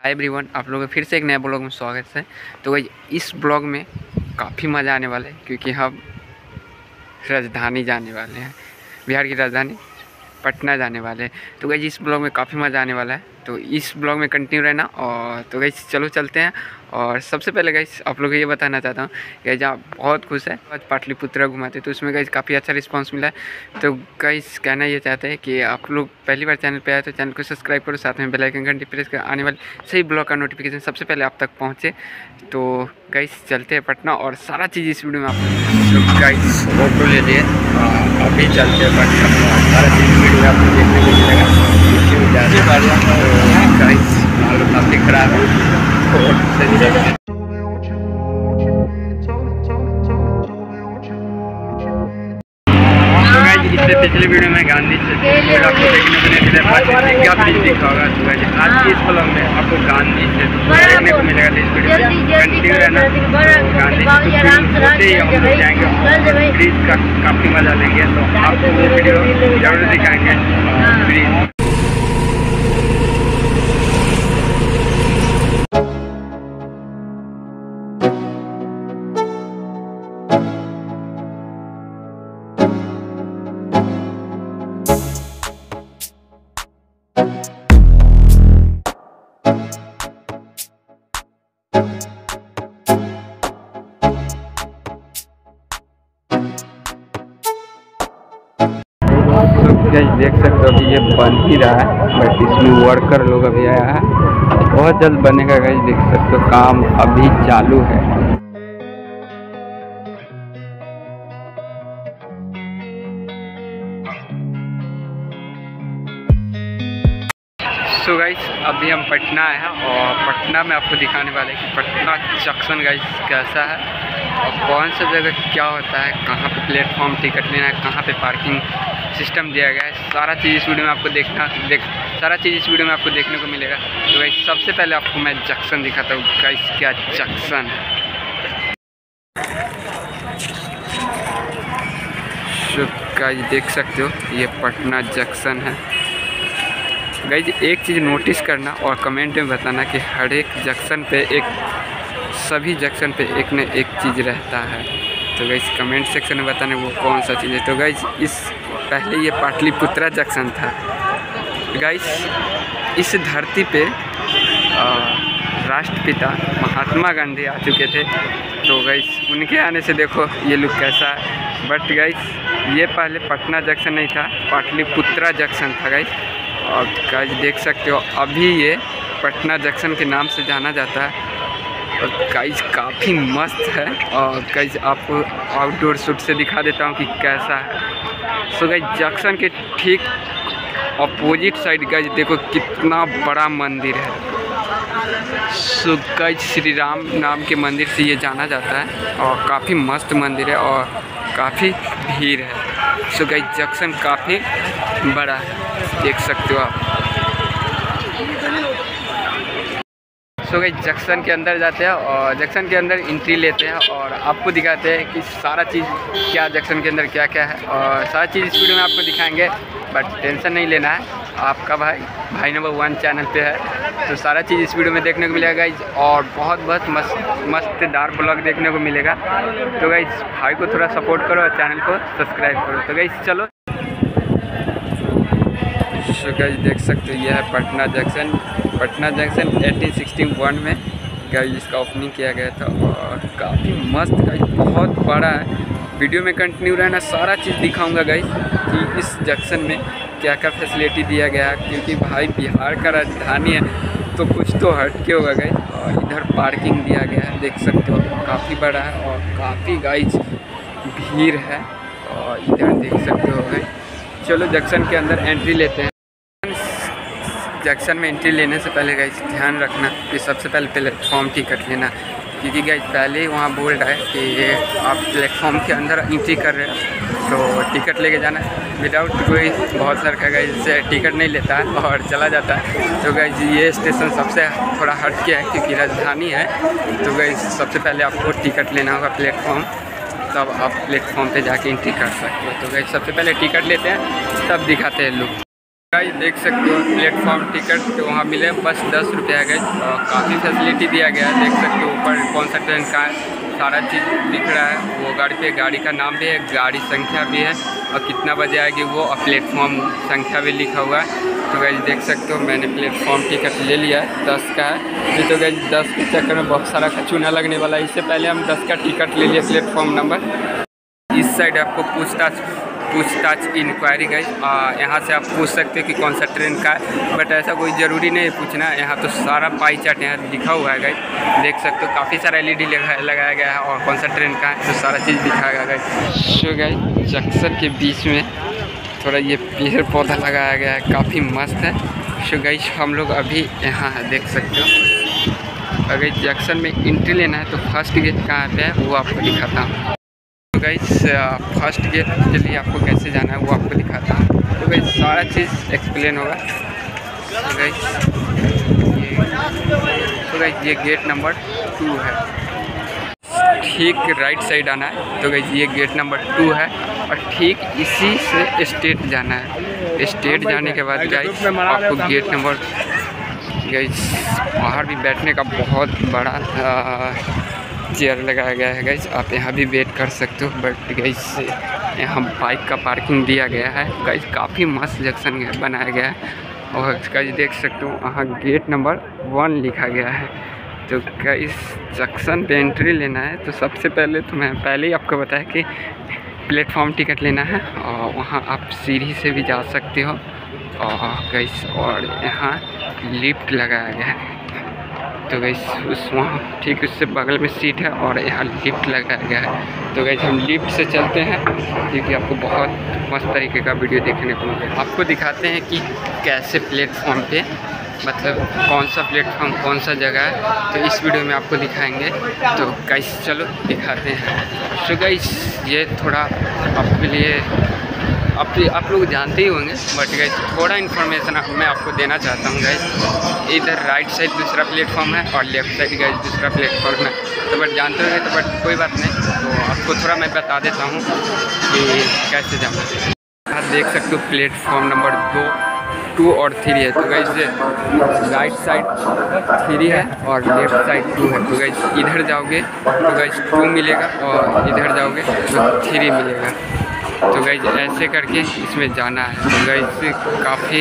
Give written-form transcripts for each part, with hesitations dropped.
Hi everyone, आप लोगों का फिर से एक नया ब्लॉग में स्वागत है। तो भाई इस ब्लॉग में काफ़ी मज़ा आने वाला है क्योंकि हम राजधानी जाने वाले हैं। बिहार की राजधानी पटना जाने वाले हैं। तो गाइस इस ब्लॉग में काफ़ी मज़ा आने वाला है, तो इस ब्लॉग में कंटिन्यू रहना। और तो गाइस चलो चलते हैं। और सबसे पहले गाइस आप लोगों को ये बताना चाहता हूँ कि आप बहुत खुश है आज पाटलिपुत्रा घुमाते, तो उसमें गाइस काफ़ी अच्छा रिस्पांस मिला है। तो गाइस कहना ये चाहते हैं कि आप लोग पहली बार चैनल पे आए तो चैनल को सब्सक्राइब करो, साथ में बेल आइकन घंटी प्रेस कर आने वाले सही ब्लॉग का नोटिफिकेशन सबसे पहले आप तक पहुँचे। तो गाइस चलते हैं पटना और सारा चीज़ इस वीडियो में आप लोग गाइस फोटो ले लिए। अभी चलते हैं पटना, सारा चीज़ वीडियो में आपको देखने को मिलेगा। गाइस हालत काफ़ी खराब है। इससे पिछले वीडियो में गांधी से आपको देखने को नहीं मिला, क्या चीज़ दिखा होगा। तो आज की इस ब्लॉग में आपको गांधी से देखने को मिलेगा। तो इस वीडियो में कंटिन्यू रहना। गांधी से हम लोग जाएंगे, ब्रिज का काफ़ी मज़ा लेंगे, तो आपको वो वीडियो जरूर दिखाएंगे ब्रिज। देख सकते हो कि ये बन ही रहा है, बट इसमें वर्कर लोग अभी आया है, बहुत जल्द बनेगा। गाइस देख सकते हो काम अभी चालू है। सो गाइस अभी हम पटना आए हैं और पटना में आपको दिखाने वाले हैं कि पटना जंक्शन गाइस कैसा है और कौन सा जगह क्या होता है, कहाँ पे प्लेटफॉर्म टिकट लेना है, कहाँ पे पार्किंग सिस्टम दिया गया है। सारा चीज़ इस वीडियो में आपको सारा चीज़ इस वीडियो में आपको देखने को मिलेगा। तो गाइस सबसे पहले आपको मैं जंक्शन दिखाता हूँ। गाइस क्या जंक्शन है, तो गाइस देख सकते हो ये पटना जंक्शन है। गाइस एक चीज़ नोटिस करना और कमेंट में बताना कि हर एक जंक्शन पे सभी जंक्शन पे एक न एक चीज़ रहता है। तो गाइस कमेंट सेक्शन में बताना वो कौन सा चीज़ है। तो गाइस पहले ये पाटलिपुत्रा जंक्शन था। गाइस इस धरती पे राष्ट्रपिता महात्मा गांधी आ चुके थे, तो गाइस उनके आने से देखो ये लुक कैसा है। बट गाइस ये पहले पटना जंक्शन नहीं था, पाटलिपुत्रा जंक्शन था गाइस। और गाइस देख सकते हो अभी ये पटना जंक्शन के नाम से जाना जाता है। और गाइस काफ़ी मस्त है। और गाइस आपको आउटडोर शूट से दिखा देता हूँ कि कैसा है। सो गाइस जंक्शन के ठीक अपोजिट साइड गाइस देखो कितना बड़ा मंदिर है। सो गाइस श्री राम नाम के मंदिर से ये जाना जाता है और काफ़ी मस्त मंदिर है और काफ़ी भीड़ है। सो गाइस जंक्शन काफ़ी बड़ा है, देख सकते हो आप। सो गाइस जंक्शन के अंदर जाते हैं और जंक्शन के अंदर एंट्री लेते हैं और आपको दिखाते हैं कि सारा चीज़ क्या जंक्शन के अंदर क्या क्या है। और सारा चीज़ इस वीडियो में आपको दिखाएंगे, बट टेंशन नहीं लेना है, आपका भाई नंबर 1 चैनल पे है, तो सारा चीज़ इस वीडियो में देखने को मिलेगा गाइज। और बहुत मस्तदार ब्लॉग देखने को मिलेगा। तो गाइज भाई को थोड़ा सपोर्ट करो और चैनल को सब्सक्राइब करो। तो गाइज चलो। तो गाइस देख सकते हो यह है पटना जंक्शन। पटना जंक्शन 1861 में गाइस इसका ओपनिंग किया गया था और काफ़ी मस्त गाइस, बहुत बड़ा है। वीडियो में कंटिन्यू रहना, सारा चीज़ दिखाऊंगा गाइस कि इस जंक्शन में क्या क्या फैसिलिटी दिया गया है, क्योंकि भाई बिहार का राजधानी है तो कुछ तो हट के होगा गाइस। और इधर पार्किंग दिया गया है, देख सकते हो काफ़ी बड़ा है और काफ़ी गाइस भीड़ है। और इधर देख सकते हो गाइस। चलो जंक्शन के अंदर एंट्री लेते हैं। जंक्शन में एंट्री लेने से पहले गाइस ध्यान रखना कि सबसे पहले प्लेटफॉर्म टिकट लेना, क्योंकि गाइस पहले ही वहाँ बोल रहा है कि आप प्लेटफॉर्म के अंदर एंट्री कर रहे हो तो टिकट लेके जाना है। विदाउट कोई बहुत लड़का गाइस से टिकट नहीं लेता है और चला जाता है। तो गाइस ये स्टेशन सबसे थोड़ा हट के है क्योंकि राजधानी है। तो गाइस सबसे पहले आपको टिकट लेना होगा प्लेटफॉर्म, तब आप प्लेटफॉर्म पे जाके एंट्री कर सकते हो। तो गाइस सबसे पहले टिकट लेते हैं तब दिखाते हैं लोग। गाइस देख सकते हो प्लेटफॉर्म टिकट तो वहाँ मिले बस 10 रुपये है गाइस, और काफ़ी फैसिलिटी दिया गया है। देख सकते हो ऊपर कौन सा ट्रेन का सारा चीज़ दिख रहा है, वो गाड़ी पे गाड़ी का नाम भी है, गाड़ी संख्या भी है और कितना बजे आएगी वो, और प्लेटफॉर्म संख्या भी लिखा हुआ है। तो गाइस देख सकते हो मैंने प्लेटफॉर्म टिकट ले लिया है, 10 का है। नहीं तो गाइस 10 के चक्कर में बहुत सारा चूना लगने वाला है, इससे पहले हम 10 का टिकट ले लिए प्लेटफॉर्म नंबर। इस साइड आपको पूछताछ इंक्वायरी गाइस, यहाँ से आप पूछ सकते हैं कि कौन सा ट्रेन का है, बट ऐसा कोई ज़रूरी नहीं है पूछना। यहाँ तो सारा पाई चार्ट यहाँ लिखा हुआ है गाइस, देख सकते हो काफ़ी सारा LED लगाया गया है और कौन सा ट्रेन का है तो सारा चीज़ दिखाएगा गाइस। सो गाइस जंक्शन के बीच में थोड़ा ये पेड़ पौधा लगाया गया है, काफ़ी मस्त है। सो गाइस हम लोग अभी यहाँ है, देख सकते हो। अगर जंक्शन में एंट्री लेना है तो फर्स्ट गेट कहाँ पे है वो आपको दिखाता हूँ। तो गाइस फर्स्ट गेट के लिए आपको कैसे जाना है वो आपको दिखाता हूँ। तो गाइस सारा चीज़ एक्सप्लेन होगा। तो गाइस ये गेट नंबर 2 है, ठीक राइट साइड आना है। तो गाइस ये गेट नंबर 2 है और ठीक इसी से स्ट्रेट जाना है। स्ट्रेट जाने के बाद गाइस आपको गेट नंबर, गाइस बाहर भी बैठने का बहुत बड़ा चेयर लगाया गया है गाइस, आप यहाँ भी वेट कर सकते हो। बट गाइस यहाँ बाइक का पार्किंग दिया गया है गाइस, काफ़ी मस्त जंक्शन बनाया गया है। और गाइस देख सकते हो वहाँ गेट नंबर 1 लिखा गया है। तो गाइस जंक्शन पे एंट्री लेना है तो सबसे पहले तो मैं पहले ही आपको बताया कि प्लेटफॉर्म टिकट लेना है, और वहाँ आप सीढ़ी से भी जा सकते हो। और गाइस और यहाँ लिफ्ट लगाया गया है, तो गाइस उस वहाँ ठीक उससे बगल में सीट है और यहाँ लिफ्ट लगाया गया है। तो गाइस हम लिफ्ट से चलते हैं क्योंकि आपको बहुत मस्त तरीके का वीडियो देखने को मिलेगा। आपको दिखाते हैं कि कैसे प्लेटफॉर्म पे, मतलब कौन सा प्लेटफॉर्म कौन सा जगह है, तो इस वीडियो में आपको दिखाएंगे। तो गाइस चलो दिखाते हैं। तो गाइस ये थोड़ा आपके लिए आप लोग जानते ही होंगे, बट गाइस थोड़ा इन्फॉर्मेशन मैं आपको देना चाहता हूँ गाइस। इधर राइट साइड दूसरा प्लेटफॉर्म है और लेफ्ट साइड गाइस दूसरा प्लेटफॉर्म है। तो बट जानते होंगे तो बट कोई बात नहीं, तो आपको थोड़ा मैं बता देता हूँ कि कैसे जाना है। आप देख सकते हो प्लेटफॉर्म नंबर 2 और 3 है। तो गाइस राइट साइड 3 है और लेफ्ट साइड 2 है। तो गाइस इधर जाओगे तो गाइस 2 मिलेगा और इधर जाओगे तो 3 मिलेगा। तो गाइस ऐसे करके इसमें जाना है। तो गाइस काफ़ी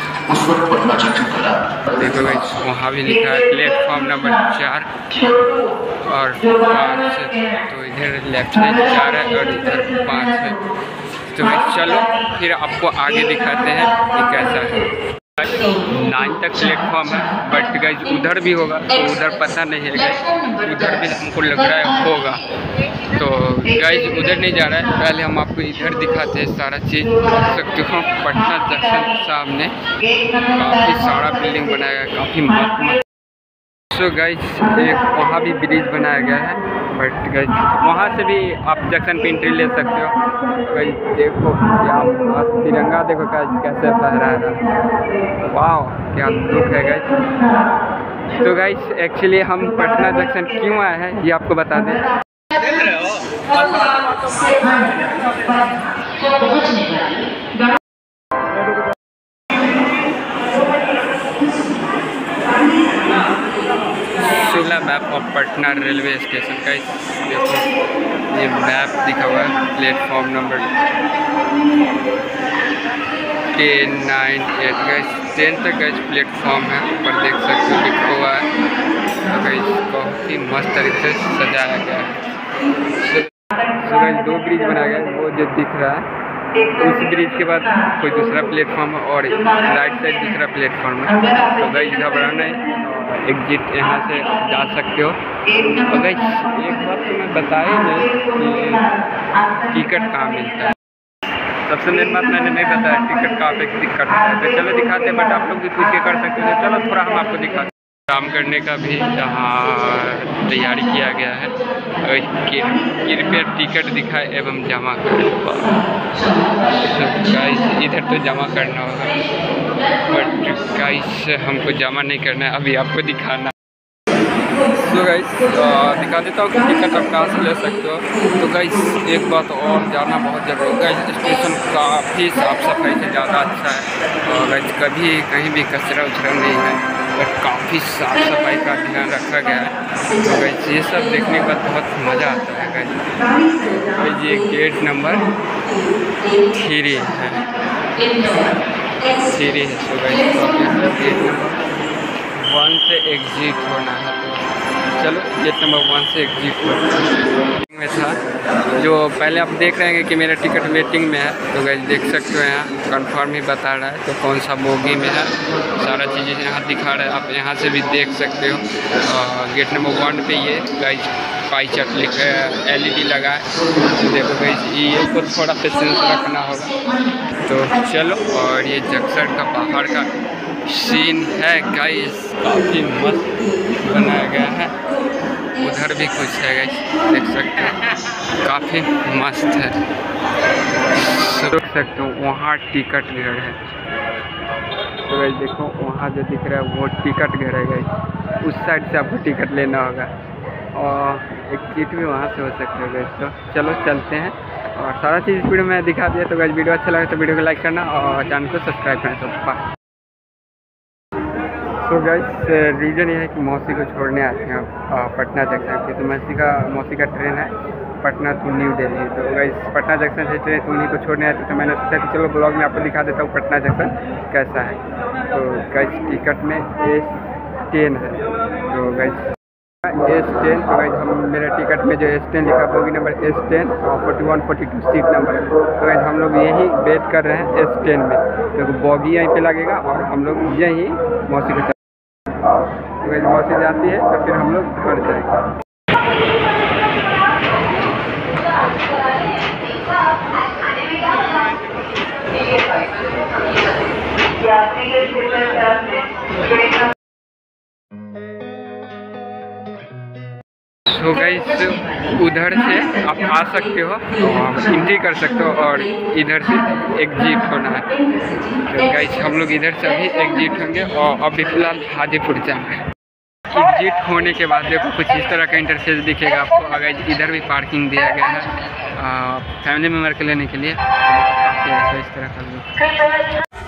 देखो गाइस वहाँ भी लिखा है प्लेटफॉर्म नंबर 4 और 5, तो इधर लेफ्ट साइड 4 है और इधर 5 है। तो गाइस चलो फिर आपको आगे दिखाते हैं कि कैसा है। 9 तक प्लेटफॉर्म है, बट गाइस उधर भी होगा तो उधर पता नहीं है गाइस, उधर भी हमको लग रहा है होगा। तो गाइस उधर नहीं जा रहा है, पहले हम आपको इधर दिखाते हैं सारा चीज़। देख सकते हो पटना जंक्शन के सामने काफ़ी सारा बिल्डिंग बनाया गया, काफ़ी मस्त। सो गाइस एक वहाँ भी ब्रिज बनाया गया है, बट गाइस वहाँ से भी आप जंक्शन पे एंट्री ले सकते हो। गाइस देखो क्या मस्त तिरंगा, देखो गाइस कैसे फहरा रहा है, वाह क्या लुक है गाइस। तो गाइस एक्चुअली हम पटना जंक्शन क्यों आए हैं ये आपको बता दें। शिमला map of Patna railway station का देखो ये मैप दिखा हुआ है। प्लेटफॉर्म नंबर 10, 9, 8 गाइस 10 तक गाइस प्लेटफॉर्म है, ऊपर देख सकते हो लिखा हुआ है। तो गाइस बहुत ही मस्त तरीके से सजाया गया है। तो गाइस 2 ब्रिज बनाया गया है, वो जो दिख रहा है उस ब्रिज के बाद कोई दूसरा प्लेटफॉर्म है और राइट साइड दूसरा प्लेटफॉर्म है। तो गाइस घबराना है, एग्जिट यहाँ से जा सकते हो। तो गाइस एक बात तो मैं बताया नहीं कि टिकट कहाँ मिलता है, सबसे मेन बात मैंने नहीं बताया टिकट कहाँ पे दिक्कत है। तो चलो दिखाते हैं, बट आप लोग भी पूछ के कर सकते हो। चलो थोड़ा हम आपको दिखाते हैं। काम करने का भी यहाँ तैयारी किया गया है, कृपया टिकट दिखाए एवं जमा करें। गाइस इधर तो जमा करना होगा, बट गाइस हमको जमा नहीं करना है, अभी आपको दिखाना। तो गाइस दिखा देता हूँ कि टिकट आप कहाँ से ले सकते हो। तो गाइस एक बात और जानना बहुत ज़रूरी है गाइस, स्टेशन काफ़ी साफ़ सफाई से ज़्यादा अच्छा है और गाइस कभी कहीं भी कचरा उचरा नहीं है और काफ़ी साफ़ सफाई का ध्यान रखा गया है। तो गाइस ये सब देखने के बाद बहुत मज़ा आता है गाइस। ये गेट नंबर 3 है, 3 है। तो गाइस गेट नंबर 1 से एग्ज़िट होना है। तो चलो गेट नंबर 1 से एग्ज़िट होना में था। जो पहले आप देख रहे हैं कि मेरा टिकट वेटिंग में है। तो गाइस देख सकते हो यहाँ कंफर्म ही बता रहा है, तो कौन सा बोगी में है सारा चीज़ें यहाँ दिखा रहा है, आप यहाँ से भी देख सकते हो। गेट नंबर 1 पे ये गाइस पाई चार्ट लिखा है, LED लगा है। देखो गाइस ये को थोड़ा पेशेंस रखना होगा। तो चलो, और ये जंक्शन का बाहर का सीन है गाइस, काफ़ी मस्त बनाया गया है। उधर भी कुछ है गाइस, देख सकते हो काफ़ी मस्त है। देख सकते हो वहाँ टिकट घर है। तो गाइस देखो वहाँ जो दिख रहा है वो टिकट घर है गाइस, उस साइड से आपको टिकट लेना होगा और एक सीट भी वहाँ से हो सकती है गाइस। तो चलो चलते हैं और सारा चीज़ इस वीडियो में दिखा दिया। तो गाइस वीडियो अच्छा लगा तो वीडियो को लाइक करना और चैनल को सब्सक्राइब करना। तो बाय। तो गाइस रीज़न ये है कि मौसी को छोड़ने आते हैं पटना जंक्शन की। तो मौसी का ट्रेन है पटना टू न्यू दिल्ली। तो गाइस पटना जंक्शन से ट्रेन उन्हीं को छोड़ने आते, तो मैंने सोचा कि चलो ब्लॉग में आपको दिखा देता हूँ पटना जंक्शन कैसा है। तो गाइस टिकट में S10 है। तो गाइस S10, तो गाइस मेरे टिकट में जो S10 लिखा बोगी नंबर S10 और 41 42 सीट नंबर है। तो गाइस हम लोग यही वेट कर रहे हैं S10 में, तो बोगी यहीं पे लगेगा और हम लोग यहीं मौसी को मौसी जाती है तो फिर हम लोग घर जाएंगे। तो गाइस उधर से आप आ सकते हो और एंट्री कर सकते हो और इधर से एग्जिट होना है। तो गाइस हम लोग इधर से अभी एग्जिट होंगे और अभी फ़िलहाल हाजीपुर जाना है। एग्जिट होने के बाद देखो कुछ इस तरह का इंटरफेस दिखेगा आपको। अगर इधर भी पार्किंग दिया गया है फैमिली मेम्बर के लेने के लिए, काफ़ी ऐसा इस तरह का